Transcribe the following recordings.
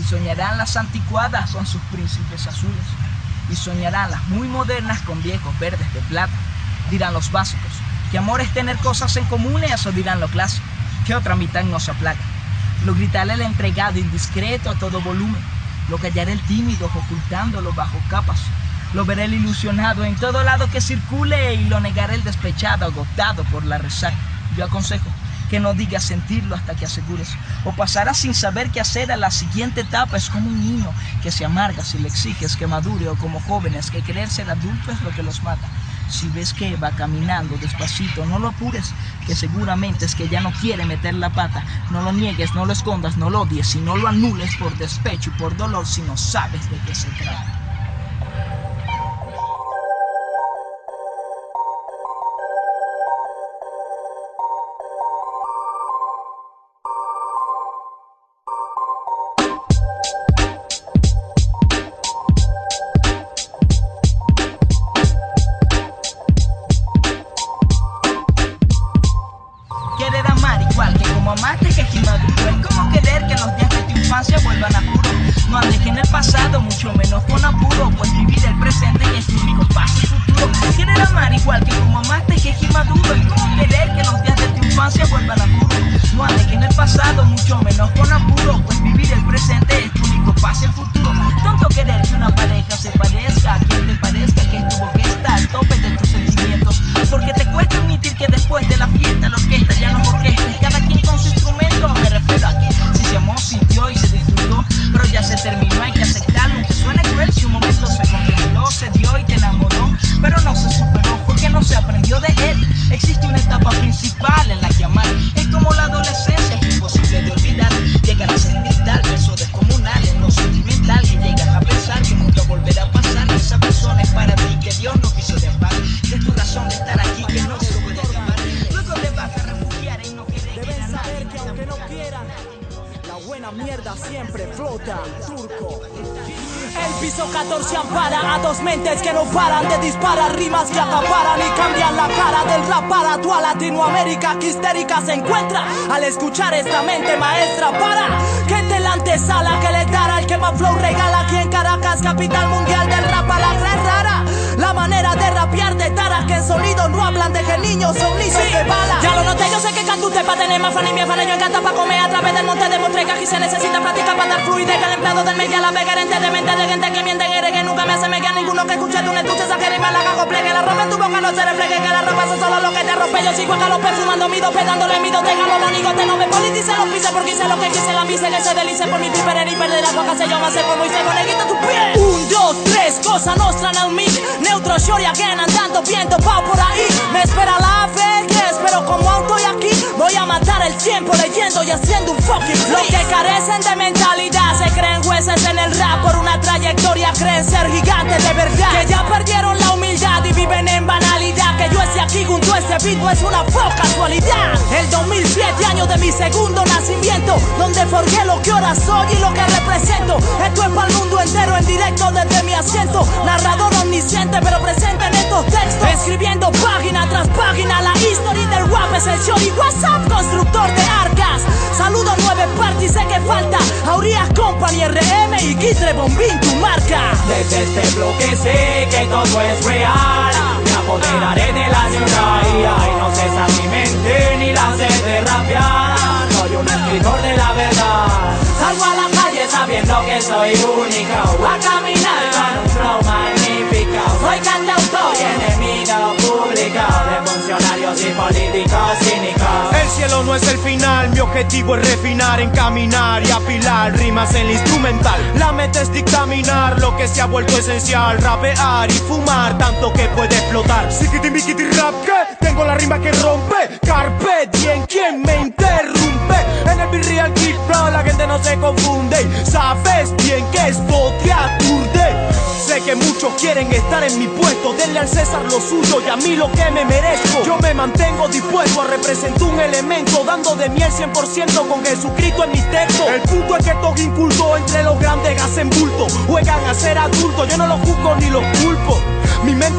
Y soñarán las anticuadas con sus príncipes azules. Y soñarán las muy modernas con viejos verdes de plata. Dirán los básicos que amor es tener cosas en común, eso dirán lo clásico, que otra mitad no se aplaca. Lo gritará el entregado indiscreto a todo volumen. Lo callará el tímido ocultándolo bajo capas. Lo verá el ilusionado en todo lado que circule y lo negará el despechado agotado por la resaca. Yo aconsejo que no digas sentirlo hasta que asegures, o pasarás sin saber qué hacer a la siguiente etapa. Es como un niño que se amarga si le exiges que madure, o como jóvenes que querer ser adulto es lo que los mata. Si ves que va caminando despacito, no lo apures, que seguramente es que ya no quiere meter la pata. No lo niegues, no lo escondas, no lo odies, y no lo anules por despecho y por dolor si no sabes de qué se trata. Querer amar igual que como amaste que Jimaduro. Es como querer que los días de tu infancia vuelvan a puro. No andes en el pasado, mucho menos con apuro, pues vivir el presente es tu único paso y futuro. Querer amar igual que como amaste que Jimaduro. Es como querer que los días de tu infancia vuelvan a puro. No andes en el pasado, mucho menos con apuro, pues vivir el presente es tu único paso y el futuro. Tonto querer que una pareja se parezca a quien te parezca que estuvo que está al tope de tus sentimientos, porque te cuesta admitir que después de la fiesta la orquesta ya no orquesta, y cada quien con su instrumento. Me refiero a que si se amó, sintió y se disfrutó, pero ya se terminó, hay que aceptarlo, aunque suene cruel. Si un momento se contempló, se dio y te enamoró, pero no se superó porque no se aprendió de él. Existe una etapa principal en la que amar es como la adolescencia, es imposible de olvidar. Llegar a sentir tal beso descomunal en lo sentimental, que llegas a pensar que nunca volverá a pasar. Esa persona es para ti, que Dios no quiso de paz, que es tu razón de estar aquí, que no se puede acabar. Luego te vas a refugiar y no quieres. Deben saber que aunque no quieran, la buena mierda siempre flota. Turco. El piso 14 ampara a dos mentes que no paran de disparar rimas que acaparan y cambian la cara del rap para toda Latinoamérica, que histérica se encuentra al escuchar esta mente maestra. Para que te la antesala que le dará el que más flow regala aquí en Caracas, capital mundial del rap a la gran rara. La manera de rapear de Tara, que en sonido no hablan de que niños son lisos de bala. Ya lo noté, yo sé que canto usted pa' tener más fan y mi afán. Yo encanta pa' comer a través del monte. Demostré que aquí se necesita práctica para dar fluidez. Que el empleado del media la vega gerente de mente de gente que miente que nunca me hace mega. Ninguno que escuche de un estuche esa que rima la cago plegue. La ropa en tu boca no se refleje, que la ropa es solo lo que te rompe. Yo sigo acá los fumando mi dope, dándole mi dote. Galo los nigotes, no me politice los pises porque hice lo que quise. La misa que se delice por mi triper y perder la coca. Se yo me hace como hice con neguito tu pie. 1, 2, 3, cosa nostra en el mic. Neutro shorty again, andando viento pao por ahí. Me espera la vejez, pero como aún estoy aquí, voy a matar el tiempo leyendo y haciendo un fucking flip. Los que carecen de mentalidad se creen jueces en el rap por una trayectoria, creen ser gigantes de verdad, que ya perdieron la humildad y viven en banalidad. Que yo esté aquí junto a este beat no es una poca casualidad. El 2007, año de mi segundo nacimiento, donde forjé lo que ahora soy y lo que represento. Esto es para el mundo entero en directo desde mi asiento. Narrador omnisciente pero presente en estos textos, escribiendo página tras página. La historia del rap es el shorty WhatsApp, constructor de arcas. Saludo a 9 parties, sé que falta Aurías Company, RM y Guitre Bombín, tu marca. Desde este bloque sé que todo es real. Me apoderaré de la ciudad y no cesa mi mente ni la sed de rapear. Soy un escritor de la verdad. Salgo a la calle sabiendo que soy único, a caminar con un flow magnífico. Soy cantautor y enemigo público de funcionarios y políticos cínicos. El cielo no es el final, mi objetivo es refinar, encaminar y apilar rimas en la instrumental. La meta es dictaminar lo que se ha vuelto esencial, rapear y fumar tanto que puede explotar. Sikiti mikiti rap que tengo la rima que rompe, carpe diem quien me interrumpe. En el beat real keep flow la gente no se confunde, sabes bien que esto te aturde. Sé que muchos quieren estar en mi puesto, denle al César lo suyo y a mí lo que me merezco. Yo me mantengo dispuesto a representar un elemento, dando de mí el 100% con Jesucristo en mis textos. El punto es que estos incultos entre los grandes hacen bulto, juegan a ser adultos, yo no los juzgo ni los culpo. Mi mente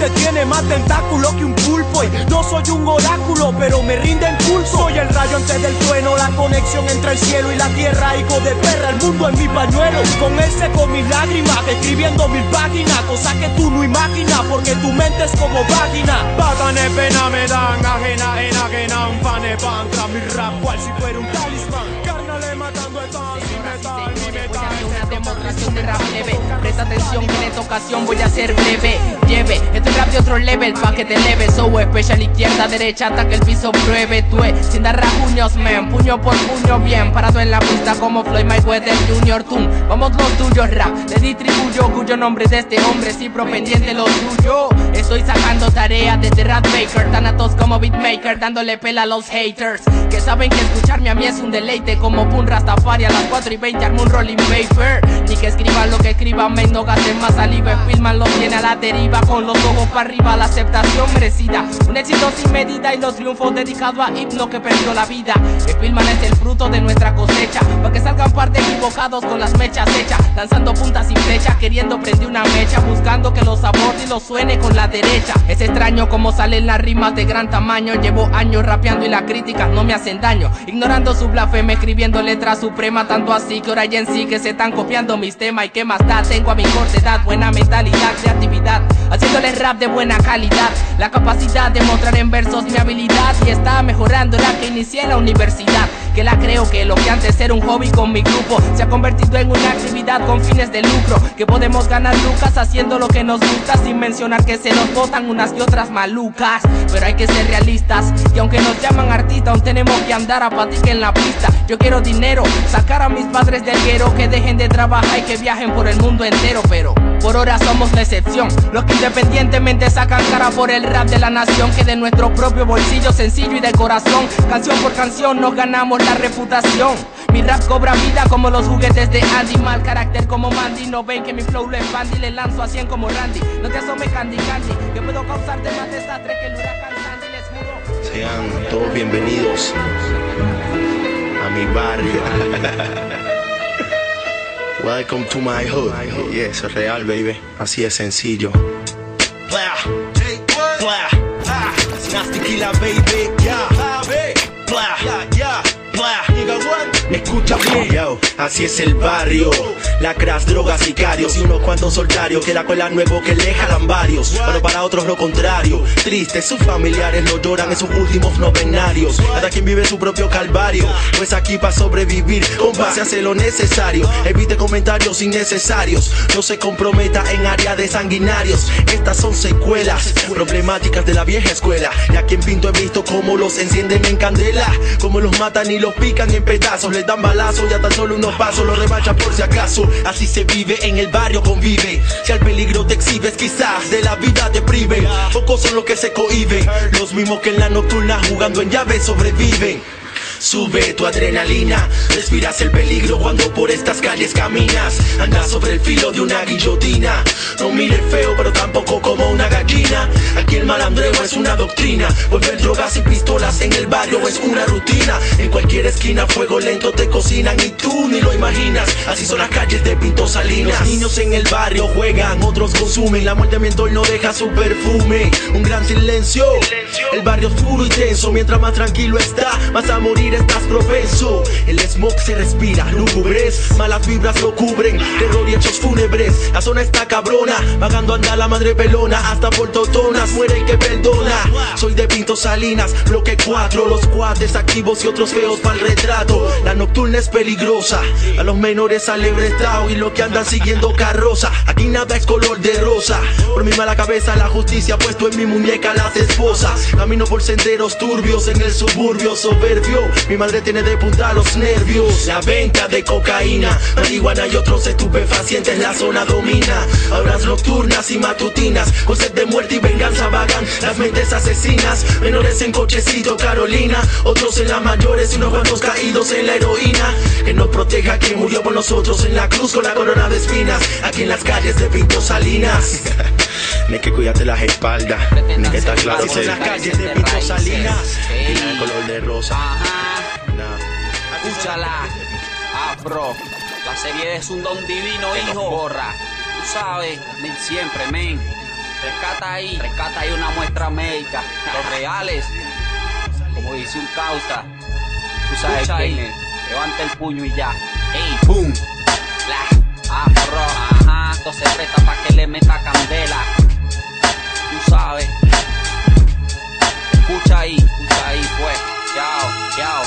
mente tiene más tentáculo que un pulpo. Y no soy un oráculo, pero me rinden culto. Soy el rayo antes del trueno, la conexión entre el cielo y la tierra. Hijo de perra, el mundo en mi pañuelo. Con él seco mis lágrimas, escribiendo 1000 páginas. Cosa que tú no imaginas, porque tu mente es como página. Patanes pena me dan, ajena, enajena. Un pane pan, tras mi rap, cual si fuera un talismán. Carnale matando el pan, mi metal, mi metal. Una demostración de rap leve. Presta atención que en esta ocasión voy a ser breve. Lleve, este rap de otro level pa' que te leves. So especial izquierda, derecha hasta que el piso pruebe. Tue, sin dar rajuños, men, puño por puño bien. Parado en la pista como Floyd Mayweather Jr. Toon. Vamos los tuyos rap, le distribuyo cuyo nombre de este hombre sí propendiente lo suyo. Estoy sacando tareas desde Rat Baker, Thanatos como beatmaker, dándole pela a los haters que saben que escucharme a mí es un deleite. Como Pun Rastafari a las 4:20 armo un rolling paper. Ni que escriban lo que escriban, men, no gasten más saliva. Filman lo tiene a la deriva, con los ojos para arriba, la aceptación merecida. Un éxito sin medida y los triunfos dedicados a himno que perdió la vida. Que filman es el fruto de nuestra cosecha, pa' que salgan par de equivocados con las mechas hechas, lanzando puntas sin flecha, queriendo prender una mecha, buscando que los aborde y los suene con la derecha. Es extraño como salen las rimas de gran tamaño. Llevo años rapeando y las críticas no me hacen daño, ignorando su blasfemia, escribiendo letras supremas. Tanto así que ahora ya en sí que se están copiando mis temas. Y qué más da, tengo a mi corta edad buena mentalidad, creatividad, haciéndole rap de buena calidad. La capacidad de mostrar en versos mi habilidad, y está mejorando la que inicié en la universidad. Que la creo que lo que antes era un hobby con mi grupo se ha convertido en una actividad con fines de lucro. Que podemos ganar lucas haciendo lo que nos gusta, sin mencionar que se nos botan unas y otras malucas. Pero hay que ser realistas, y aunque nos llaman artistas, aún tenemos que andar a patica en la pista. Yo quiero dinero, sacar a mis padres del guero, que dejen de trabajar y que viajen por el mundo entero. Pero por ahora somos la excepción, los que independientemente sacan cara por el rap de la nación. Que de nuestro propio bolsillo, sencillo y de corazón, canción por canción nos ganamos la reputación. Mi rap cobra vida como los juguetes de Andy. Mal carácter como Mandy, no ven que mi flow lo expande y le lanzo a 100 como Randy. No te asomes Candy Candy, que puedo causarte más desastre que el huracán Sandy, les juro. Sean todos bienvenidos a mi barrio. Welcome to my hood. Yeah, eso es real, baby. Así es sencillo. Nasty Killa, baby. Escucha bien, yo, así es el barrio. Lacras, drogas, sicarios y unos cuantos soltarios. Que la cuela nuevo que le jalan varios, pero para otros lo contrario. Tristes, sus familiares lo lloran en sus últimos novenarios. Cada quien vive su propio calvario, pues aquí para sobrevivir, compa, se hace lo necesario. Evite comentarios innecesarios, no se comprometa en área de sanguinarios. Estas son secuelas problemáticas de la vieja escuela. Y a quien pinto he visto cómo los encienden en candela, cómo los matan y los pican en pedazos, les dan balazos y hasta solo unos pasos los remachan por si acaso. Así se vive, en el barrio convive. Si al peligro te exhibes, quizás de la vida te priven. Pocos son los que se cohiben, los mismos que en la nocturna jugando en llave sobreviven. Sube tu adrenalina, respiras el peligro cuando por estas calles caminas. Andas sobre el filo de una guillotina. No mires feo pero tampoco como una gallina. Aquí el malandreo es una doctrina. Volver drogas y pistolas en el barrio es una rutina. En cualquier esquina fuego lento te cocinan y tú ni lo imaginas. Así son las calles de Pinto Salinas. Los niños en el barrio juegan, otros consumen. La muerte ambiental no deja su perfume. Un gran silencio. El barrio oscuro y tenso. Mientras más tranquilo está, más a morir estás propenso. El smog se respira, lúgubres, malas vibras lo cubren, terror y hechos fúnebres. La zona está cabrona, vagando anda la madre pelona. Hasta por totonas muere el que perdona. Soy de Pinto Salinas, bloque 4. Los cuates activos y otros feos pa'l retrato. La nocturna es peligrosa, a los menores alebretao y los que andan siguiendo carroza. Aquí nada es color de rosa. Por mi mala cabeza la justicia ha puesto en mi muñeca las esposas. Camino por senderos turbios en el suburbio soberbio. Mi madre tiene de punta los nervios. La venta de cocaína, marihuana y otros estupefacientes la zona domina. Horas nocturnas y matutinas, con sed de muerte y venganza vagan las mentes asesinas. Menores en cochecito Carolina, otros en las mayores y unos cuantos caídos en la heroína. Que nos proteja quien murió por nosotros en la cruz con la corona de espinas. Aquí en las calles de Pinto Salinas. Ni que cuídate las espaldas, ni que está claro que las calles de Pinto Salinas tienen color de rosa. Escúchala, Afro, la serie es un don divino, hijo. Borra, tú sabes, men, siempre, men. rescata ahí una muestra médica. Los reales, como dice un causa, tú sabes quién es. Levanta el puño y ya. Ey, boom. Afro, ajá, esto se presta pa' que le meta candela. Tú sabes. Escucha ahí, pues. Yao.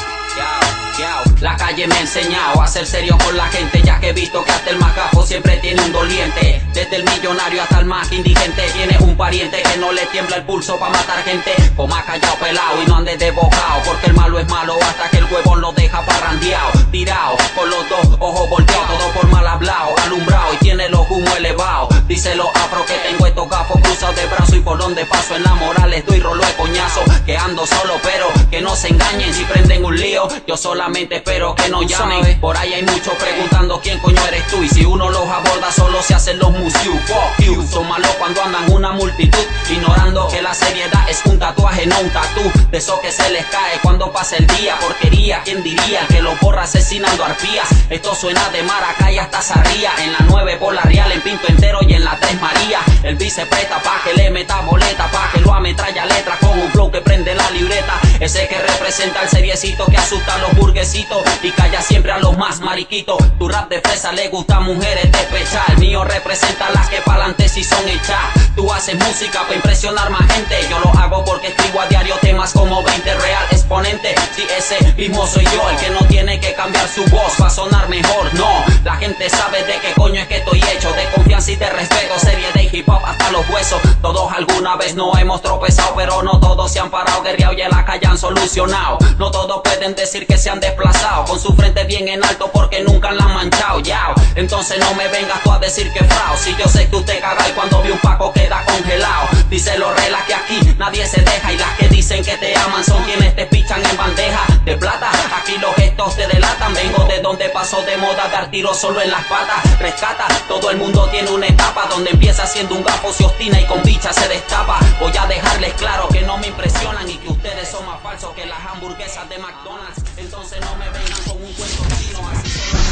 La calle me ha enseñado a ser serio con la gente, ya que he visto que hasta el más gafo siempre tiene un doliente. Desde el millonario hasta el más indigente tiene un pariente que no le tiembla el pulso pa' matar gente. Coma callado pelado y no andes de bocao, porque el malo es malo hasta que el huevón lo deja parrandeado. Tirado, con los dos ojos volteados, todo por mal hablado, alumbrado y tiene los humos elevados. Dice los afro que tengo estos gafos cruzados de brazo y por donde paso en la moral les doy rolo de coñazo. Que ando solo pero que no se engañen, si prenden un lío yo solamente espero que no llamen. Por ahí hay muchos preguntando quién coño eres tú, y si uno los aborda solo se hacen los musiu. Fuck you, son malos cuando andan una multitud, ignorando que la seriedad es un tatuaje, no un tatú. De eso que se les cae cuando pasa el día. Porquería, ¿quién diría que los borra asesinando arpías? Esto suena de Maracay hasta Sarría, en la 9 por la Real, en Pinto Entero y en la 3 María. El vice presta pa' que le meta boleta, pa' que lo ametralla letra con un flow que prende la libreta. Ese que representa el seriecito que asusta a los burguesitos y calla siempre a los más mariquitos. Tu rap de fresa le gusta a mujeres de pecha, el mío representa a las que pa'lante si son hechas. Tú haces música pa' impresionar más gente, yo lo hago porque escribo a diario temas como 20 real exponente. Si ese mismo soy yo, el que no tiene que cambiar su voz pa' sonar mejor, no. La gente sabe de qué coño es que estoy hecho, de confianza y de respeto, serie de hip hop hasta los huesos. Todos alguna vez no hemos tropezado, pero no todos se han parado, guerreado y en la calle han solucionado. No todos pueden decir que se han desplazado con su frente bien en alto porque nunca la han manchado, yao. Entonces no me vengas tú a decir que frao, si yo sé que usted caga y cuando vi un paco queda congelado. Dice los relas que aquí nadie se deja, y las que dicen que te aman son quienes te pichan en bandeja de plata. Aquí los gestos te delatan, vengo de donde pasó de moda dar tiros solo en las patas. Rescata, todo el mundo tiene una etapa donde empieza siendo un gafo, se obstina y con bicha se destapa. Voy a dejarles claro que no me impresionan y que ustedes son más falsos que las hamburguesas de McDonald's. Entonces no me vengan con un cuento chino, así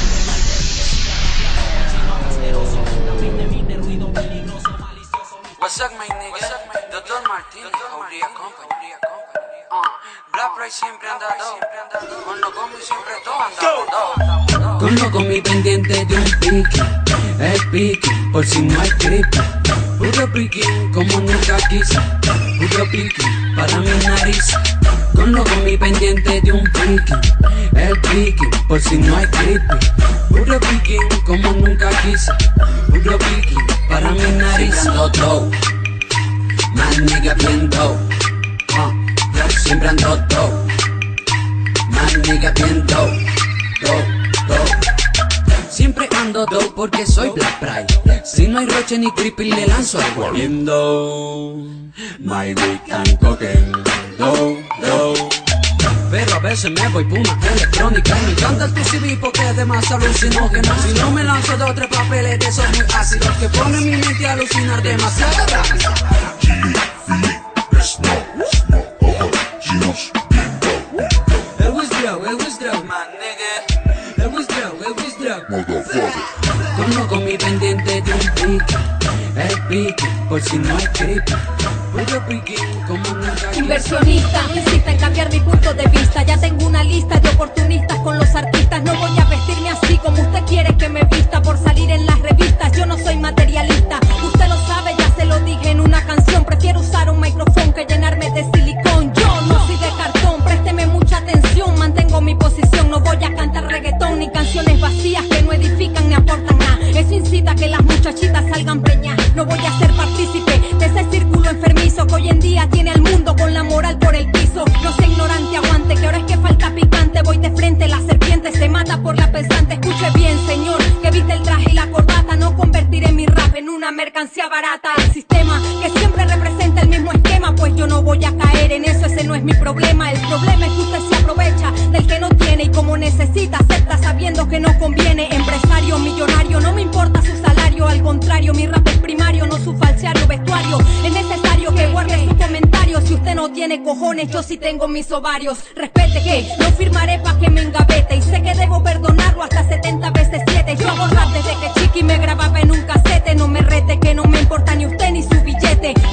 What's up, my nigga? Dr. Martínez, Aurea Company. Black Pride siempre andado, con lo como siempre todo andado. Con lo con mi pendiente de un pique, el pique, por si no hay creepy. Puro pique, como nunca quise, puro pique, para mi nariz. Con lo con mi pendiente de un pique, el pique, por si no hay creepy. Puro pique, como nunca quise, puro pique, para mi nariz. Siempre ando más nigga bien dope. Siempre ando dope, más nigga bien dope, Siempre ando dope porque soy Black Pride. Si no hay roche ni creepy le lanzo al wall. Viendo my weekend cooking, pero a veces me voy por una electrónica y me encanta el TCB porque es de más alucinógeno. Si no me lanzo de otros papeles de esos muy ácidos que ponen mi mente a alucinar demasiado rápido. El withdraw, man nigga. El withdraw. Con mi pendiente de un pique, el pique, por si no hay creepy. Puro pique, como nunca. Inversionista, insista en cambiar mi punto de vista. Ya tengo una lista de oportunistas con los artistas. No voy a vestirme así como usted quiere que me vista por salir en las revistas. Yo no soy materialista, usted lo sabe, ya se lo dije en una canción. Prefiero usar un micrófono que llenarme de silicón. Yo no soy de cartón, présteme mucha atención. Mantengo mi posición, no voy a cantar reggaetón ni canciones vacías que no edifican ni aportan nada. Eso incita a que las muchachitas salgan preñas. No voy a ser partícipe de ese círculo enfermizo que hoy en día tiene al mundo con la moral por el piso. No sé ignorante, aguante, que ahora es que falta picante. Voy de frente, la serpiente se mata por la pesante. Escuche bien, señor, que viste el traje y la corbata. No convertiré mi rap en una mercancía barata. El sistema que siempre representa el mismo esquema, pues yo no voy a caer en eso, ese no es mi problema. El problema es que usted se aprovecha del que no tiene y como necesita, acepta sabiendo que no conviene. Empresario, millonario, no me importa su salario. Al contrario, mi rap es primario, no su falseario vestuario. Es necesario que guarde sus comentarios. Si usted no tiene cojones, yo sí tengo mis ovarios. Respete que no firmaré pa' que me engavete. Y sé que debo perdonarlo hasta 70 veces 7. Yo hago rap desde que chiqui me grababa en un casete. No me rete que no me importa ni usted ni su billete.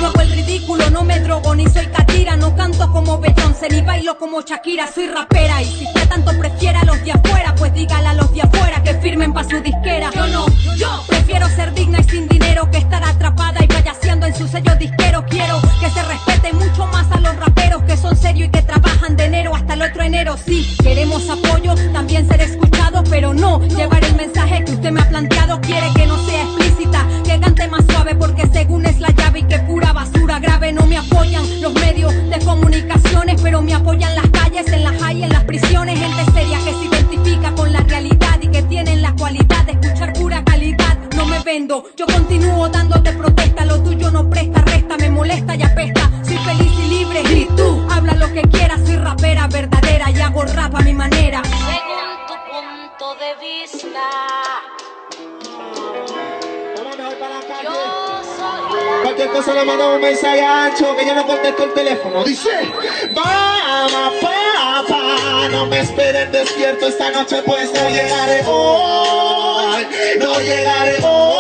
planteado quiere que no sea explícita, que cante más suave porque según es la llave y que pura basura grave. No me apoyan los medios de comunicaciones, pero me apoyan las calles, en las high, en las prisiones. Gente seria que se identifica con la realidad y que tienen la cualidad de escuchar pura calidad. No me vendo, yo continúo dándote protesta, lo tuyo no presta, resta, me molesta y apesta. Soy feliz y libre y tú habla lo que quieras, soy rapera verdadera y hago rap a mi manera. Según tu punto de vista, yo soy cualquier cosa le mando un mensaje ancho que yo no contesto el teléfono. Dice: mamá, papá, no me esperen despierto esta noche, pues no llegaré hoy, no llegaré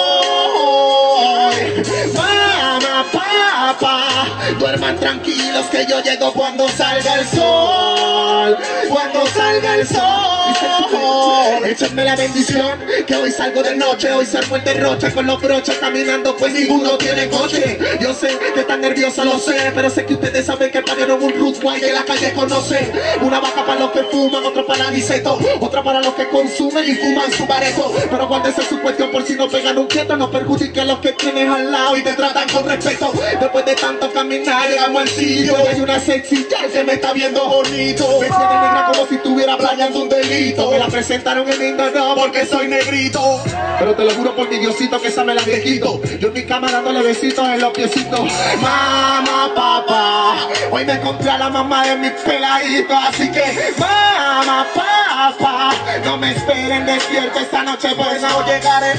hoy. Mamá, papá, duerman tranquilos que yo llego cuando salga el sol, cuando salga el sol. Échenme la bendición que hoy salgo de noche, hoy salgo el derroche con los broches caminando, pues ninguno tiene coche. Yo sé que están nerviosos, lo sé, pero sé que ustedes saben que parieron un root boy que la calle conoce. Una vaca para los que fuman, otra para la guiseto, otra para los que consumen y fuman su bareto. Pero guárdese su cuestión por si no pegan un quieto, no perjudique a los que tienes al lado y te tratan con respeto. Después de tanto caminar llegamos al sitio y hay una sexy que me está viendo bonito. Me tiene negra como si estuviera planeando un delito. Me la presentaron en Instagram no porque soy negrito, pero te lo juro por mi Diosito que esa me la quito. Yo en mi cama dándole besitos en los piecitos. Mamá, papá, hoy me encontré a la mamá de mi peladito, así que mamá, papá, no me esperen despierto esta noche, pues no llegaré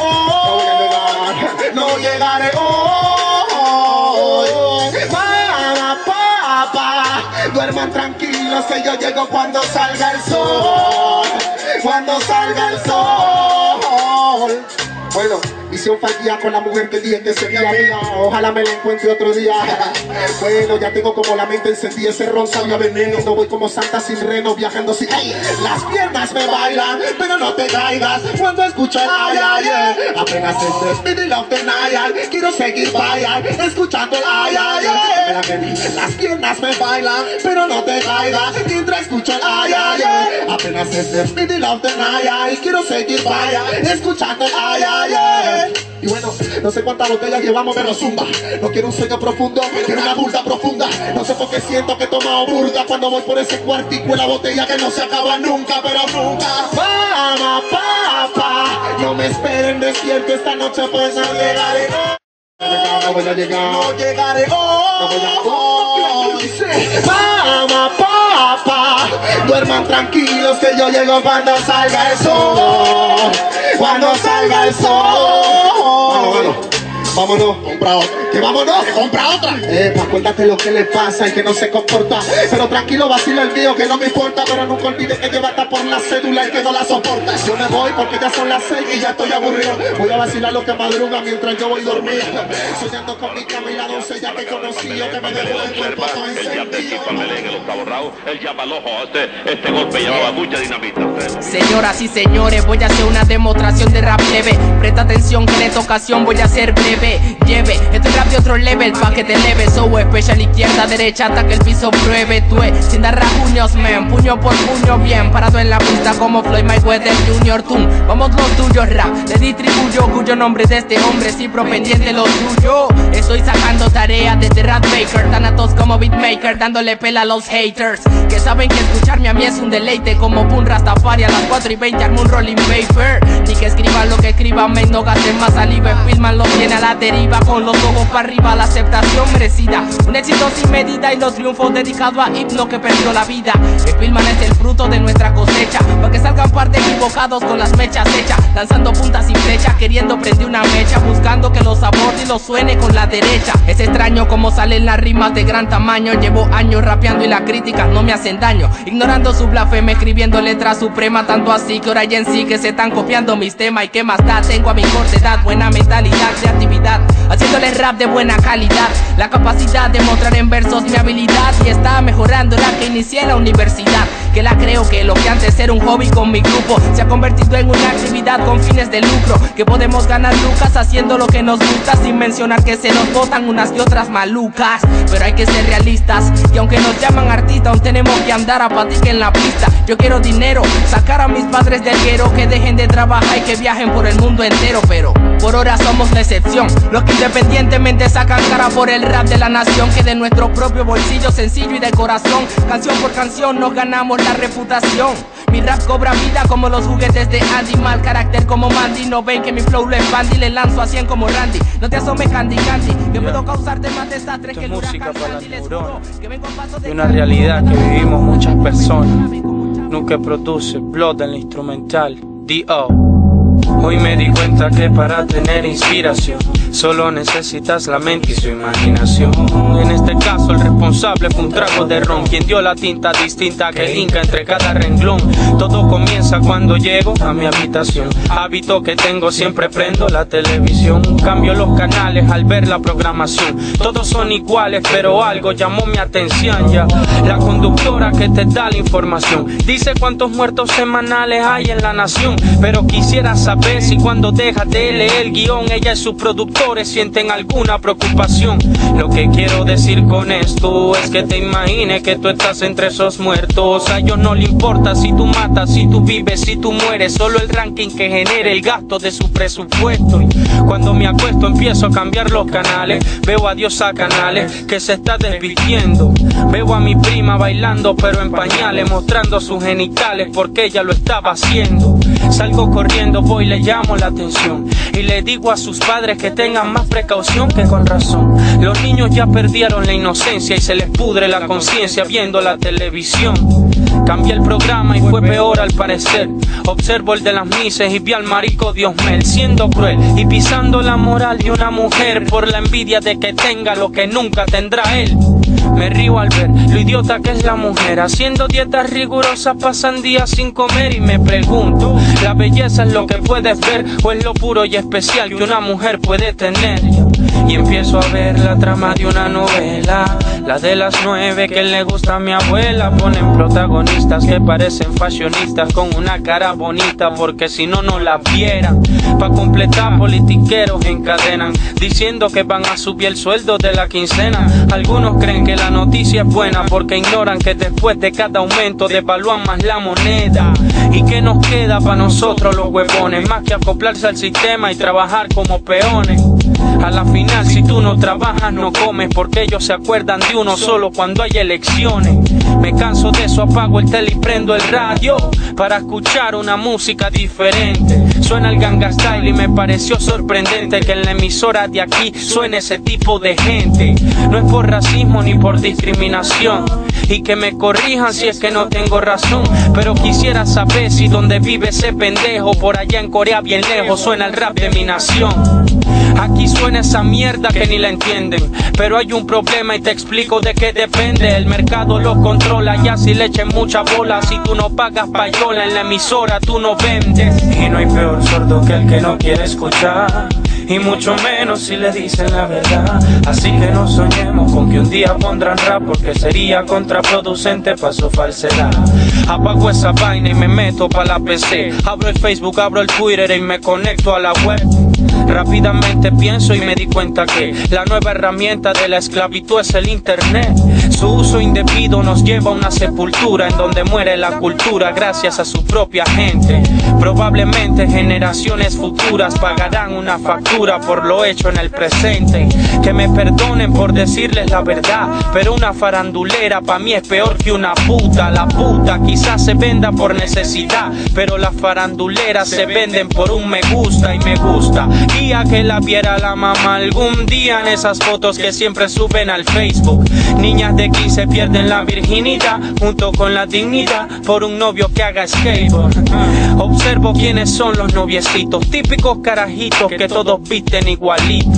hoy, no llegaré hoy. Mamá, papá, duerman tranquilos que yo llego cuando salga el sol, cuando salga el sol. Bueno, misión fallida con la mujer que dije que sería mía. Ojalá me la encuentre otro día. Bueno, ya tengo como la mente encendida, ese ron sabía veneno. No voy como santa sin reno, viajando sin... ¡Ay! Las piernas me bailan, pero no te caigas cuando escucho el ay, ay, ay. Apenas es middle of the night, quiero seguir bailar, escuchando el ay, ay, ay. Las piernas me bailan, pero no te caigas mientras escucho el ay, ay, ay. Apenas es middle of the night, quiero seguir bailar, escuchando el ay, ay. Y bueno, no sé cuántas botellas llevamos, pero zumba. No quiero un sueño profundo, quiero una burda profunda. No sé por qué siento que he tomado burda cuando voy por ese cuartico, la botella que no se acaba nunca, pero nunca. Mamá, papá, no me esperen despierto esta noche, pues no llegaré. No voy a llegar, no llegaré hoy. Mamá, papá, duerman tranquilos que yo llego cuando salga el sol, cuando salga el sol. Vámonos, compra otra. Que vámonos, compra otra. Acuérdate lo que le pasa y que no se comporta. Pero tranquilo, vacila el mío que no me importa. Pero nunca olvides que lleva hasta por la cédula y que no la soporta. Yo me voy porque ya son las 6 y ya estoy aburrido. Voy a vacilar lo que madruga mientras yo voy dormido. Soñando con mi cama y la doncella que conocí yo, que me dejó el cuerpo todo encendido. Este golpe llevaba mucha dinamita. Señoras y señores, voy a hacer una demostración de rap leve. Presta atención que en esta ocasión voy a ser breve. Lleve, este rap de otro level pa' que te leves. So especial izquierda, derecha hasta que el piso pruebe. Tú sin dar rajuños, man, puño por puño bien parado en la pista como Floyd Mayweather Jr. Toon. Vamos los tuyos rap, le distribuyo cuyo nombre de este hombre sí propendiente lo suyo. Estoy sacando tareas desde Rat Baker, tanatos como beatmaker, dándole pela a los haters que saben que escucharme a mí es un deleite. Como Boom Rastafari a las 4:20 armo un rolling paper. Ni que escriban lo que escriban, men, no gasten más saliva. Filman lo tiene a la deriva con los ojos para arriba, la aceptación merecida. Un éxito sin medida y los triunfos dedicados a himno que perdió la vida. El Filman es el fruto de nuestra cosecha, pa' que salgan par de equivocados con las mechas hechas, lanzando puntas sin flecha, queriendo prender una mecha, buscando que los aborde y los suene con la derecha. Es extraño como salen las rimas de gran tamaño. Llevo años rapeando y las críticas no me hacen daño, ignorando su blasfemia, escribiendo letras supremas, tanto así que ahora ya en sí que se están copiando mis temas. Y qué más da, tengo a mi corta edad buena mentalidad, creatividad, haciéndole rap de buena calidad, la capacidad de mostrar en versos mi habilidad, y está mejorando la que inicié en la universidad. que la creo, que lo que antes era un hobby con mi grupo se ha convertido en una actividad con fines de lucro, que podemos ganar lucas haciendo lo que nos gusta, sin mencionar que se nos botan unas que otras malucas. Pero hay que ser realistas, y aunque nos llaman artistas, aún tenemos que andar a patica en la pista. Yo quiero dinero, sacar a mis padres del guero, que dejen de trabajar y que viajen por el mundo entero. Pero por ahora somos la excepción, los que independientemente sacan cara por el rap de la nación, que de nuestro propio bolsillo, sencillo y de corazón, canción por canción nos ganamos la reputación. Mi rap cobra vida como los juguetes de Andy, mal carácter como Mandy. No ven que mi flow lo expandí, le lanzo a 100 como Randy. No te asomes Candy Candy, que puedo causarte más desastres que el huracán Sandy. Les juro que vengo a paso de una realidad que vivimos muchas personas. Nunca produce Blood en la instrumental D.O. Hoy me di cuenta que para tener inspiración solo necesitas la mente y su imaginación. En este caso el responsable fue un trago de ron, quien dio la tinta distinta que el inca entre cada renglón. Todo comienza cuando llego a mi habitación, hábito que tengo, siempre prendo la televisión. Cambio los canales al ver la programación, todos son iguales pero algo llamó mi atención ya. La conductora que te da la información dice cuántos muertos semanales hay en la nación, pero quisiera saber si cuando dejas de leer el guión ella y sus productores sienten alguna preocupación. Lo que quiero decir con esto es que te imagines que tú estás entre esos muertos. A ellos no le importa si tú matas, si tú vives, si tú mueres, solo el ranking que genere el gasto de su presupuesto. Y cuando me acuesto empiezo a cambiar los canales, veo a Diosa Canales que se está desvistiendo, veo a mi prima bailando pero en pañales, mostrando sus genitales porque ella lo estaba haciendo. Salgo corriendo, voy, le llamo la atención y le digo a sus padres que tengan más precaución, que con razón los niños ya perdieron la inocencia y se les pudre la conciencia viendo la televisión. Cambié el programa y fue peor al parecer. Observo el de las mises y vi al marico Diosmel siendo cruel y pisando la moral de una mujer por la envidia de que tenga lo que nunca tendrá él. Me río al ver lo idiota que es la mujer, haciendo dietas rigurosas, pasan días sin comer y me pregunto, ¿la belleza es lo que puedes ver o es lo puro y especial que una mujer puede tener? Y empiezo a ver la trama de una novela, la de las 9 que le gusta a mi abuela. Ponen protagonistas que parecen fashionistas con una cara bonita porque si no, no la vieran. Pa' completar politiqueros encadenan diciendo que van a subir el sueldo de la quincena. Algunos creen que la noticia es buena porque ignoran que después de cada aumento devalúan más la moneda. ¿Y qué nos queda pa' nosotros los huevones? Más que acoplarse al sistema y trabajar como peones. A la final si tú no trabajas no comes, porque ellos se acuerdan de uno solo cuando hay elecciones. Me canso de eso, apago el tele y prendo el radio para escuchar una música diferente. Suena el Gangnam Style y me pareció sorprendente que en la emisora de aquí suene ese tipo de gente. No es por racismo ni por discriminación, y que me corrijan si es que no tengo razón, pero quisiera saber si donde vive ese pendejo por allá en Corea bien lejos suena el rap de mi nación. Aquí suena esa mierda que ni la entienden, pero hay un problema y te explico de qué depende. El mercado lo controla y así le echen mucha bola. Si tú no pagas payola en la emisora tú no vendes. Y no hay peor sordo que el que no quiere escuchar, y mucho menos si le dicen la verdad. Así que no soñemos con que un día pondrán rap, porque sería contraproducente pa' su falsedad. Apago esa vaina y me meto pa' la PC, abro el Facebook, abro el Twitter y me conecto a la web. Rápidamente pienso y me di cuenta que la nueva herramienta de la esclavitud es el internet. Su uso indebido nos lleva a una sepultura en donde muere la cultura gracias a su propia gente. Probablemente generaciones futuras pagarán una factura por lo hecho en el presente. Que me perdonen por decirles la verdad, pero una farandulera pa' mí es peor que una puta. La puta quizás se venda por necesidad, pero las faranduleras se venden por un me gusta y me gusta. Y a que la viera la mamá algún día en esas fotos que siempre suben al Facebook. Niñas de 15 pierden la virginidad junto con la dignidad por un novio que haga skateboard. Observo quiénes son los noviecitos, típicos carajitos que todos visten igualito.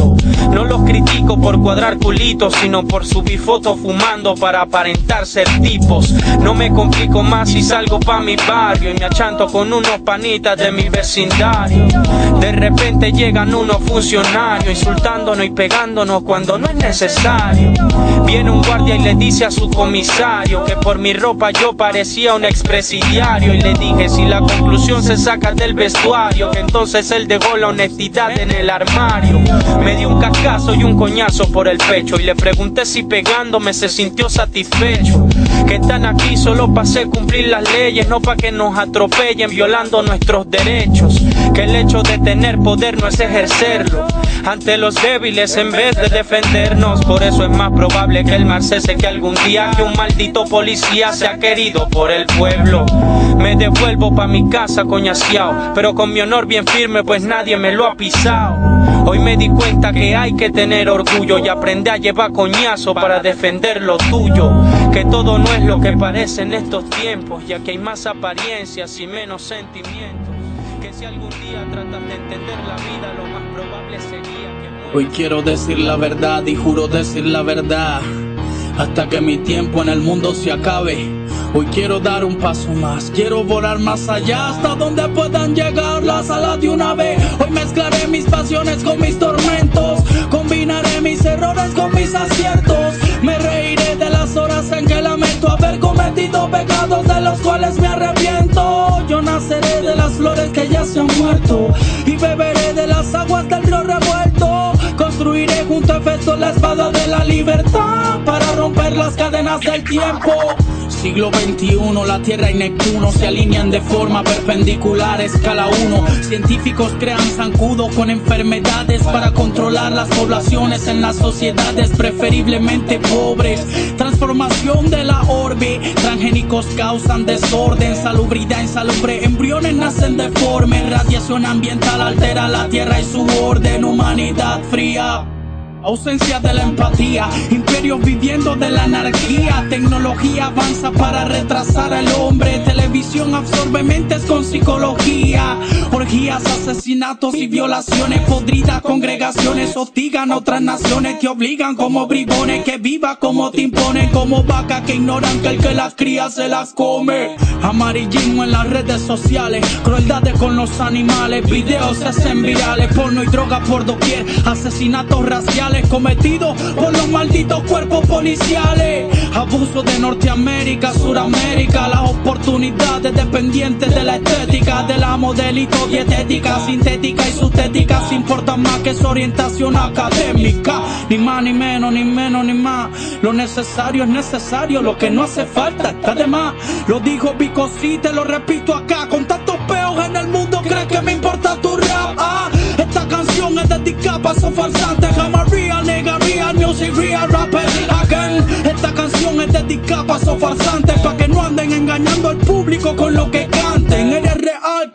No los critico por cuadrar culitos, sino por subir fotos fumando para aparentar ser tipos. No me complico más si salgo pa' mi barrio y me achanto con unos panitas de mi vecindario. De repente llegan unos funcionarios insultándonos y pegándonos cuando no es necesario. Viene un guardia y le dice a su comisario que por mi ropa yo parecía un expresidiario. Y le dije, si la conclusión se saca del vestuario, que entonces él dejó la honestidad en el armario. Me dio un cascazo y un coñazo por el pecho y le pregunté si pegándome se sintió satisfecho. Que están aquí solo para hacer cumplir las leyes, no para que nos atropellen violando nuestros derechos. Que el hecho de tener poder no es ejercerlo ante los débiles en vez de defendernos. Por eso es más probable que el mar se seque algún día que un maldito policía sea querido por el pueblo. Me devuelvo pa' mi casa coñaseado, pero con mi honor bien firme pues nadie me lo ha pisado. Hoy me di cuenta que hay que tener orgullo y aprender a llevar coñazo para defender lo tuyo. Que todo no es lo que parece en estos tiempos, ya que hay más apariencias y menos sentimientos. Que si algún día tratas de entender la vida, lo más probable sería que mueras. Hoy quiero decir la verdad y juro decir la verdad hasta que mi tiempo en el mundo se acabe. Hoy quiero dar un paso más, quiero volar más allá hasta donde puedan llegar las alas de una vez. Hoy mezclaré mis pasiones con mis tormentos, combinaré mis errores con mis aciertos. Me reiré de las horas en que lamento haber cometido pecados de los cuales me arrepiento. Yo naceré de las flores que ya se han muerto y beberé de las aguas del río revuelto. Construiré junto a Hefesto la espada de la libertad para romper las cadenas del tiempo. Siglo XXI, la Tierra y Neptuno se alinean de forma perpendicular, escala 1. Científicos crean zancudos con enfermedades para controlar las poblaciones en las sociedades preferiblemente pobres. Transformación de la orbe, transgénicos causan desorden, salubridad insalubre, embriones nacen deformes, radiación ambiental altera la Tierra y su orden, humanidad fría. Ausencia de la empatía, imperios viviendo de la anarquía. Tecnología avanza para retrasar al hombre. Televisión absorbe mentes con psicología. Orgías, asesinatos y violaciones. Podridas congregaciones hostigan otras naciones que obligan como bribones. Que viva como te imponen, como vacas que ignoran que el que las cría se las come. Amarillismo en las redes sociales, crueldades con los animales. Videos se hacen virales, porno y droga por doquier. Asesinatos raciales cometidos por los malditos cuerpos policiales. Abuso de Norteamérica, Suramérica. Las oportunidades dependientes de la estética, de la modelito dietética, sintética y sintética. Se importa más que su orientación académica. Ni más ni menos, ni menos ni más. Lo necesario es necesario, lo que no hace falta está de más. Lo dijo Vico, sí, te lo repito acá. Con tantos peos en el mundo, ¿crees que me importa tu rap? Ah, esta canción es dedicada para esos farsantes. Jamás real, nigga, real music, real rapper again. Esta canción es dedicada para esos farsantes, para que no anden engañando al público con lo que canten. Eres real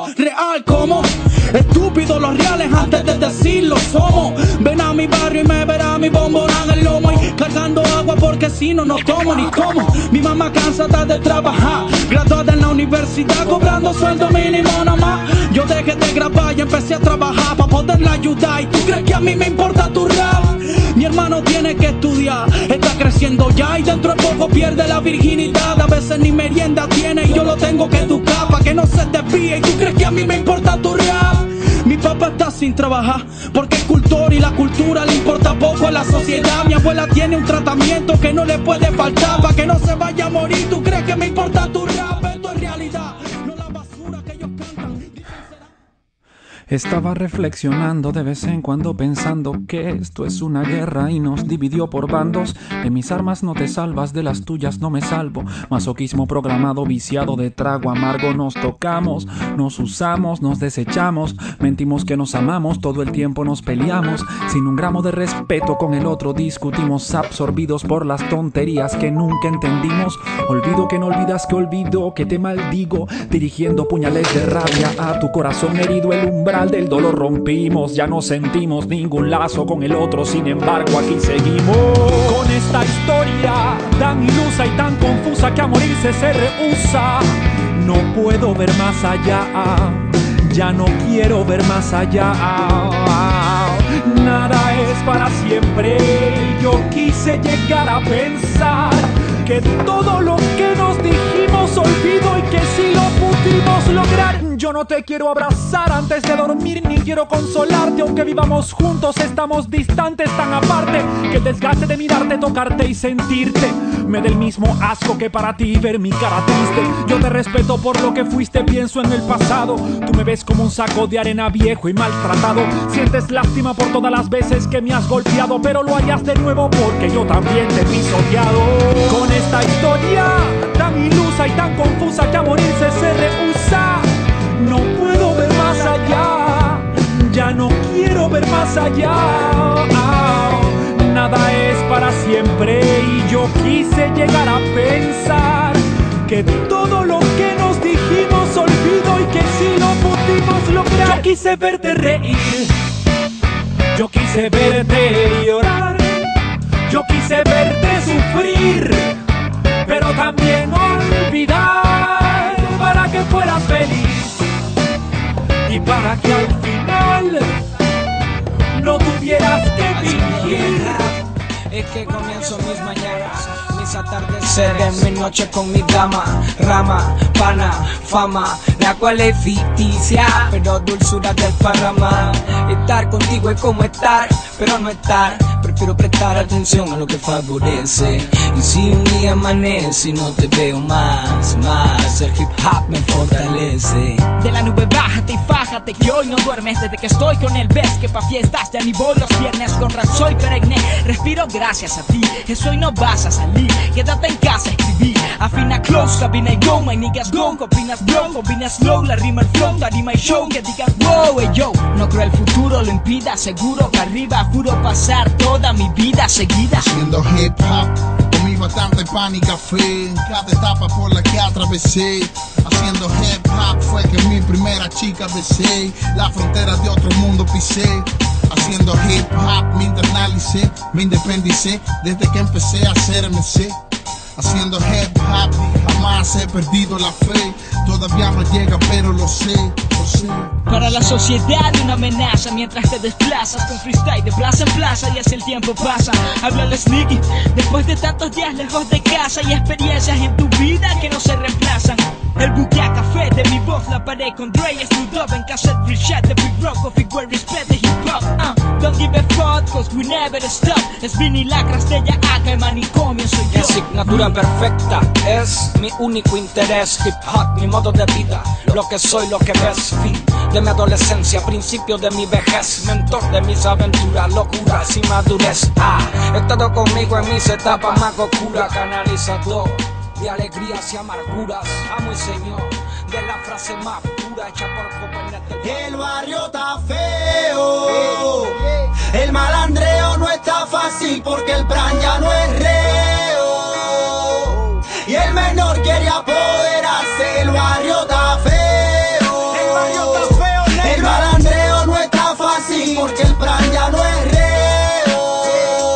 como estúpidos los reales antes de decirlo somos. Ven a mi barrio y me verá mi bombonán en el lomo y cargando agua porque si no, no tomo ni como. Mi mamá cansada de trabajar, graduada en la universidad cobrando sueldo mínimo nomás. Yo dejé de grabar y empecé a trabajar para poderla ayudar. ¿Y tú crees que a mí me importa tu rap? Mi hermano tiene que estudiar, está creciendo ya y dentro de poco pierde la virginidad. A veces ni merienda tiene y yo lo tengo que educar para que no se desvíe. ¿Y tú crees que a mí me importa tu rap? Mi papá está sin trabajar porque es cultor y la cultura le importa poco a la sociedad. Mi abuela tiene un tratamiento que no le puede faltar para que no se vaya a morir. ¿Tú crees que me importa tu rap? Esto es realidad, no la basura que ellos cantan. Estaba reflexionando de vez en cuando pensando que esto es una guerra y nos dividió por bandos. De mis armas no te salvas, de las tuyas no me salvo. Masoquismo programado, viciado de trago amargo. Nos tocamos, nos usamos, nos desechamos. Mentimos que nos amamos, todo el tiempo nos peleamos. Sin un gramo de respeto con el otro discutimos, absorbidos por las tonterías que nunca entendimos. Olvido que no olvidas que olvido, que te maldigo, dirigiendo puñales de rabia a tu corazón herido. El umbral del dolor rompimos, ya no sentimos ningún lazo con el otro, sin embargo aquí seguimos. Con esta historia tan ilusa y tan confusa que a morirse se rehúsa. No puedo ver más allá, ya no quiero ver más allá. Nada es es para siempre. Yo quise llegar a pensar que todo lo que nos dijimos olvido y que si lo pudimos lograr. Yo no te quiero abrazar antes de dormir ni quiero consolarte. Aunque vivamos juntos estamos distantes tan aparte que el desgaste de mirarte, tocarte y sentirte me da el mismo asco que para ti ver mi cara triste. Yo te respeto por lo que fuiste, pienso en el pasado. Tú me ves como un saco de arena viejo y maltratado. Sientes lástima por todas las veces que me has golpeado, pero lo harías de nuevo porque yo también te he pisoteado. Con esta historia tan ilusa y tan confusa que a morirse se rehúsa, no puedo ver más allá, ya no quiero ver más allá. Nada es para siempre y yo quise llegar a pensar que todo lo que nos dijimos olvido y que si lo pudimos lograr. Yo quise verte reír, yo quise verte llorar, yo quise verte sufrir, pero también olvidar para que fueras feliz y para que al final no tuvieras que fingir. Es que comienzo mis mañanas, mis atardeceres, mi noche con mi dama, rama, pana, fama, la cual es ficticia, pero dulzura del Panamá. Estar contigo es como estar, pero no estar. Prefiero prestar atención a lo que favorece. Y si un día amanece y no te veo más, el hip hop me fortalece. De la nube bájate y fájate que hoy no duermes. Desde que estoy con él ves que pa' fiestas ya ni voy los viernes. Con rap soy perenne, respiro gracias a ti. Eso hoy no vas a salir, quédate en casa, escribí. Afina close, cabina y go, my niggas go. Copinas bro, combina slow, la rima el flow, la rima y show. Que digan wow, yo, no creo el futuro lo impida. Seguro que arriba juro pasar toda mi vida seguida haciendo hip hop. Comí bastante pan y café en cada etapa por la que atravesé. Haciendo hip hop fue que mi primera chica besé. La frontera de otro mundo pisé. Haciendo hip hop me internalicé, me independicé desde que empecé a hacer MC. Haciendo hip hop jamás he perdido la fe. Todavía no llega pero lo sé. Para la sociedad una amenaza mientras te desplazas con freestyle de plaza en plaza y así el tiempo pasa. Háblale sneaky después de tantos días lejos de casa y experiencias en tu vida que no se reemplazan. El buque a café de mi voz la paré con Dre y Snoop Dogg en cassette reset de Big Rock of igual respect de hip hop. Don't give a fuck cause we never stop. Es Vinny Lacras de ya acá el manicomio soy yo. Asignatura perfecta es mi único interés. Hip hop, mi modo de vida, lo que soy, lo que ves. Fin de mi adolescencia, principio de mi vejez. Mentor de mis aventuras, locuras y madurez. He estado conmigo en mis etapas más oscuras. Canalizador de alegrías y amarguras. Amo y señor de la frase más pura hecha por jóvenes del El barrio está feo, el malandreo no está fácil porque el plan ya no es reo. Y el menor quiere apoderarse, el barrio está feo. El barrio está feo, el malandreo no está fácil porque el plan ya no es reo.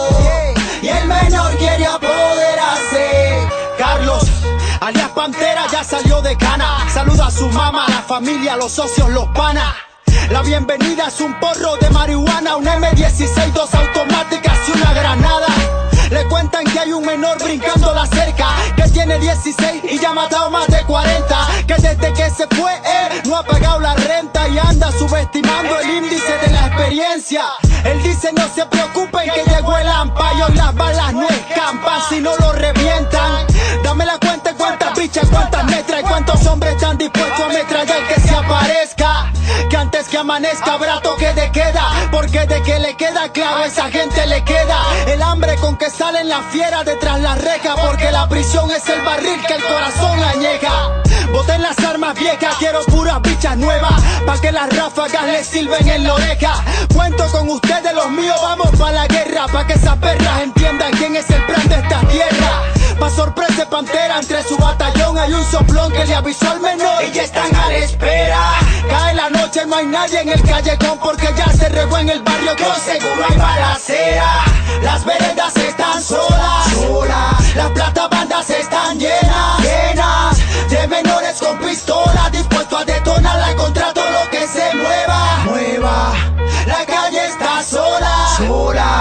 Y el menor quiere apoderarse. Carlos, alias Pantera, ya salió de cana. Saluda a su mamá, la familia, los socios, los panas. La bienvenida es un porro de marihuana, un M16, 2 automáticas y una granada. Le cuentan que hay un menor brincando la cerca, que tiene 16 y ya ha matado más de 40. Que desde que se fue no ha pagado la renta y anda subestimando el índice de la experiencia. Él dice no se preocupen que llegó el AMPA y hoy las balas no escampan si no lo revientan. Dame la cuenta cuántas bichas, cuántas metras y cuántos hombres están dispuestos a metrallar que se aparezca. Que antes que amanezca habrá toque de queda, porque de que le queda claro a esa gente le queda el hambre con que salen las fieras detrás la reja, porque la prisión es el barril que el corazón añeja. Boten las armas viejas, quiero puras bichas nuevas, pa' que las ráfagas les sirven en la oreja. Cuento con ustedes, los míos, vamos pa' la guerra, pa' que esas perras entiendan quién es el plan de esta tierra. Pa' sorpresa de Pantera, entre su batallón hay un soplón que le avisó al menor y ya están a la espera. Cae la noche, no hay nadie en el callejón porque ya se regó en el barrio que hoy seguro hay balacera. Las veredas están solas, las platabandas están llenas de menores con pistola dispuestos a detonarla contra todo lo que se mueva. La calle está sola,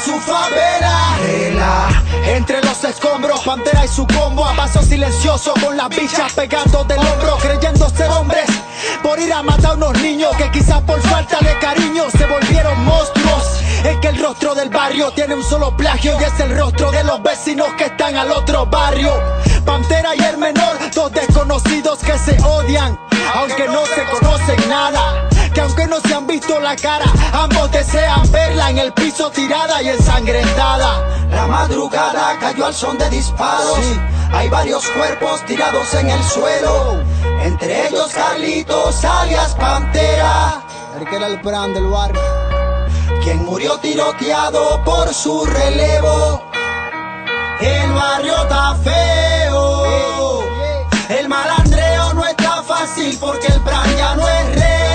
su favela. Entre los escombros, Pantera y su combo, a paso silencioso con las bichas pegando del hombro, creyendo ser hombres por ir a matar a unos niños que quizás por falta de cariño se volvieron monstruos. Es que el rostro del barrio tiene un solo plagio y es el rostro de los vecinos que están al otro barrio. Pantera y el menor, dos desconocidos que se odian, aunque no se conocen nada. Que aunque no se han visto la cara, ambos desean verla en el piso tirada y ensangrentada. La madrugada cayó al son de disparos. Sí. Hay varios cuerpos tirados en el suelo, entre ellos Carlitos alias Pantera, el que era el plan del barrio, quien murió tiroteado por su relevo. El barrio está feo, el malandreo no está fácil porque el plan ya no es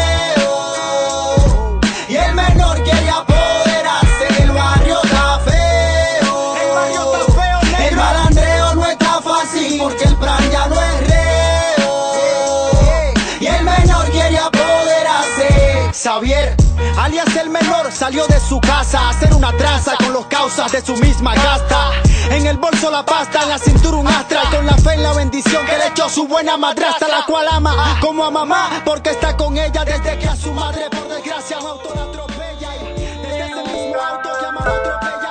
reo, y el menor quiere apoderarse. El barrio está feo, el malandreo no está fácil porque el plan ya no es reo, y el menor quiere apoderarse. Xavier, alias el menor, salió de su casa a hacer una traza con los causas de su misma casta. En el bolso la pasta, en la cintura un astra, y con la fe en la bendición que le echó su buena madrastra, la cual ama como a mamá porque está con ella desde que a su madre por desgracia un auto la atropella, y desde ese mismo auto que ama la atropella.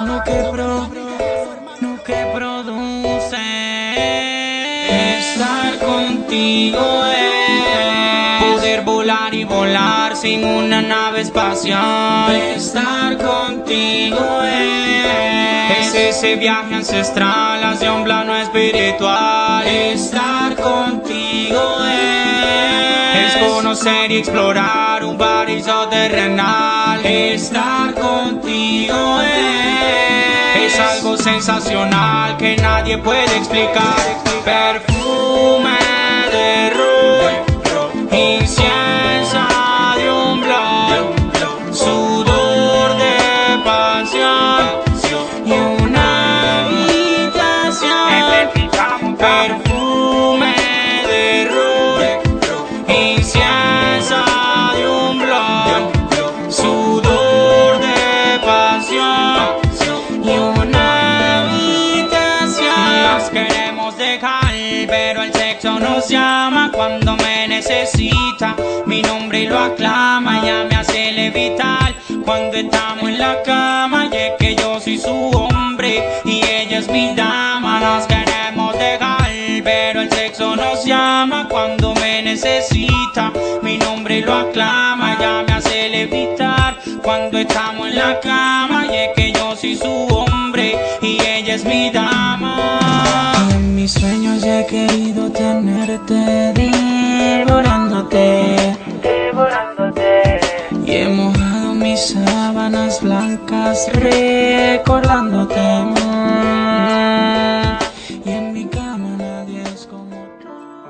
Lo que produce estar contigo es poder volar y volar sin una nave espacial. Estar contigo es ese viaje ancestral hacia un plano espiritual. Estar contigo es conocer y explorar un paraíso terrenal. Estar contigo es algo sensacional que nadie puede explicar. Perfume de ron, incienso de un blog, sudor de pasión y una habitación. Perfume de ron, incienso de un blog, sudor de pasión y una habitación. Nos queremos dejar, pero el sexo nos llama cuando me necesita. Mi nombre y lo aclama, ella me hace levitar cuando estamos en la cama. Y es que yo soy su hombre y ella es mi dama. Nos queremos dejar, pero el sexo nos llama cuando me necesita. Mi nombre y lo aclama, ella me hace levitar cuando estamos en la cama. Y es que yo soy su hombre y ella es mi dama. En mis sueños he querido tenerte, devorándote, y he mojado mis sábanas blancas recordándote. Y en mi cama nadie es como tú.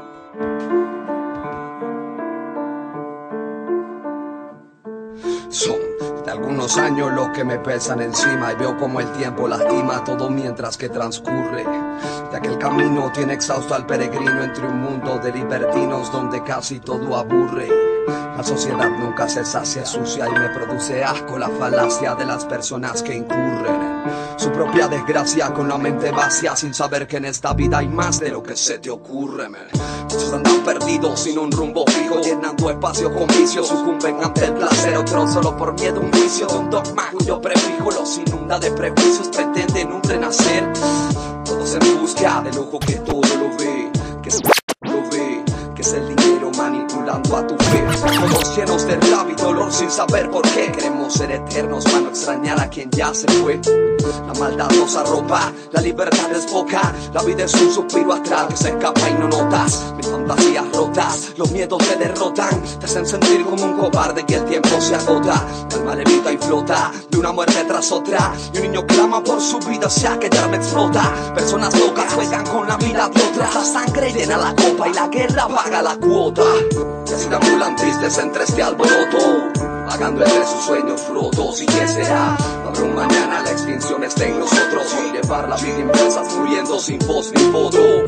Son de algunos años los que me pesan encima, y veo como el tiempo lastima todo mientras que transcurre, ya que el camino tiene exhausto al peregrino entre un mundo de libertinos donde casi todo aburre. La sociedad nunca se sacia, sucia, y me produce asco la falacia de las personas que incurren en su propia desgracia con la mente vacía, sin saber que en esta vida hay más de lo que se te ocurre, man. Muchos andan perdidos sin un rumbo fijo, llenando espacios con vicios, sucumben ante el placer, otros solo por miedo a un juicio de un dogma cuyo prefijo los inunda de prejuicios, pretenden un renacer, todos en busca del ojo que todo lo ve, que es el dinero manipulando a tu fe. Todos llenos de rabia y dolor sin saber por qué. Queremos ser eternos para no extrañar a quien ya se fue. La maldad nos arropa, la libertad es poca. La vida es un suspiro astral que se escapa y no notas. Mis fantasías rotas, los miedos te derrotan, te hacen sentir como un cobarde y el tiempo se agota. Mi alma levita y flota de una muerte tras otra, y un niño clama por su vida, sea que ya me explota. Personas locas juegan con la vida de otras. La sangre llena la copa y la guerra paga la cuota. Y así deambulan tristes entre este alboroto, vagando entre sus sueños rotos. ¿Y qué será? No habrá un mañana, la extinción está en nosotros. Y llevar la vida impresas muriendo sin voz ni voto. Es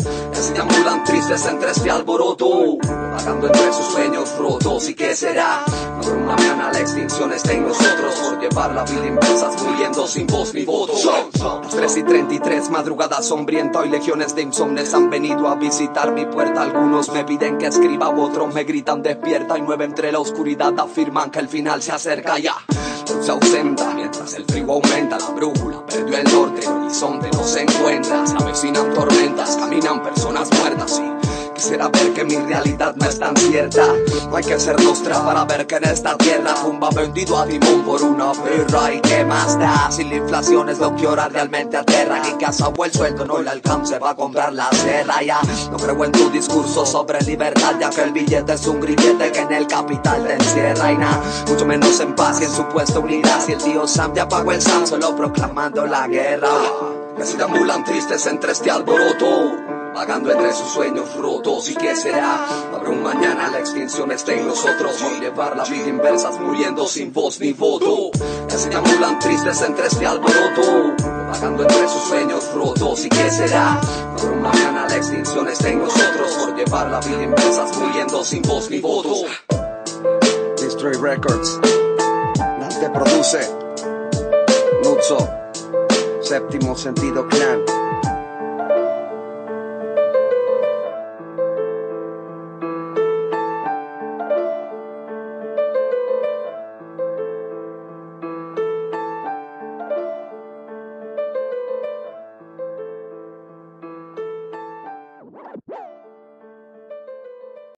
se deambulan tristes entre este alboroto, vagando entre sus sueños rotos. ¿Y qué será? No habrá un mañana, la extinción está en nosotros, por llevar la vida inversas, muriendo sin voz ni voto. Las 3:33, madrugada sombrienta, y legiones de insomnes han venido a visitar mi puerta. Algunos me piden que escriba, otros me gritan despierta, y 9 entre la oscuridad afirman que el final se acerca ya. Se ausenta mientras el frío aumenta, la brújula perdió el norte, el horizonte no se encuentra, se avecinan tormentas, caminan personas muertas y quisiera ver que mi realidad no es tan cierta. No hay que ser nostra para ver que en esta tierra tumba vendido a Dimón por una perra. ¿Y qué más da? Si la inflación es lo que ahora realmente aterra, que casa o el sueldo no le alcance va a comprar la serra. Ya no creo en tu discurso sobre libertad, ya que el billete es un grillete que en el capital te encierra. Y nada, mucho menos en paz y en supuesta unidad, si el tío Sam te apagó el Sam solo proclamando la guerra. Que se deambulan tristes entre este alboroto, vagando entre sus sueños rotos. ¿Y qué será? No habrá un mañana, la extinción está en nosotros, por llevar la vida inversas, muriendo sin voz ni voto. Que se deambulan tristes entre este alboroto, vagando entre sus sueños rotos. ¿Y qué será? No habrá un mañana, la extinción está en nosotros, por llevar la vida inversas, muriendo sin voz ni voto. Destroy Records, Dante produce, Nutso, Séptimo Sentido Clan.